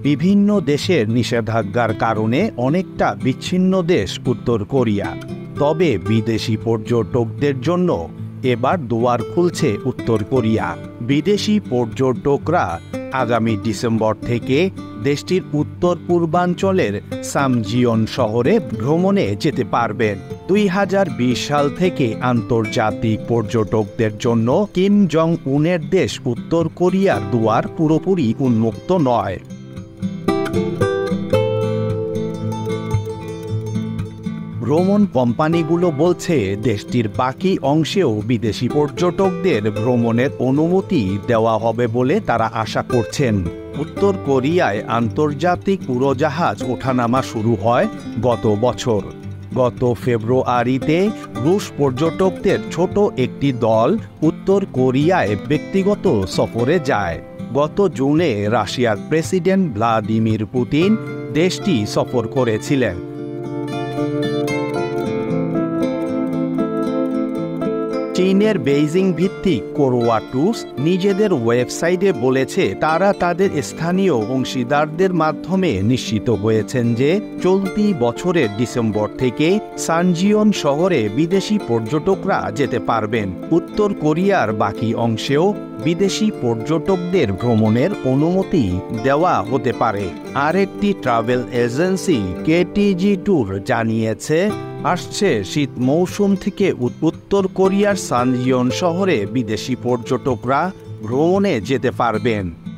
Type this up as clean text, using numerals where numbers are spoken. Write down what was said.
বিভিন্ন দেশের নিষেধাজ্ঞার কারণে অনেকটা বিচ্ছিন্ন দেশ উত্তর কোরিয়া। তবে বিদেশি পর্যটকদের জন্য এবার দুয়ার খুলছে উত্তর কোরিয়া। বিদেশি পর্যটকরা আগামী ডিসেম্বর থেকে দেশটির উত্তর পূর্বাঞ্চলের সামজিয়ন শহরে ভ্রমণে যেতে পারবেন। 2020 সাল থেকে আন্তর্জাতিক পর্যটকদের জন্য কিম জং উনের দেশ উত্তর কোরিয়ার দুয়ার পুরোপুরি উন্মুক্ত নয়। ভ্রমণ কোম্পানিগুলো বলছে দেশটির বাকি অংশেও বিদেশি পর্যটকদের ভ্রমণের অনুমতি দেওয়া হবে বলে তারা আশা করছেন। উত্তর কোরিয়ায় আন্তর্জাতিক উড়োজাহাজ ওঠানামা শুরু হয় গত বছর। গত ফেব্রুয়ারিতে রুশ পর্যটকদের ছোট একটি দল উত্তর কোরিয়ায় ব্যক্তিগত সফরে যায়। গত জুনে রাশিয়ার প্রেসিডেন্ট ভ্লাদিমির পুতিন দেশটি সফর করেছিলেন। চীনের বেইজিং ভিত্তিক কোরোয়া ট্যুরস নিজেদের ওয়েবসাইটে বলেছে তারা তাদের স্থানীয় অংশীদারদের মাধ্যমে নিশ্চিত হয়েছেন যে চলতি বছরের ডিসেম্বর থেকে সানজিয়ন শহরে বিদেশি পর্যটকরা যেতে পারবেন। উত্তর কোরিয়ার বাকি অংশেও বিদেশি পর্যটকদের ভ্রমণের অনুমতি দেওয়া হতে পারে। আরেকটি ট্রাভেল এজেন্সি কেটিজি ট্যুর জানিয়েছে আসছে শীত মৌসুম থেকে উত্তর কোরিয়ার সানজিয়ন শহরে বিদেশি পর্যটকরা ভ্রমণে যেতে পারবেন।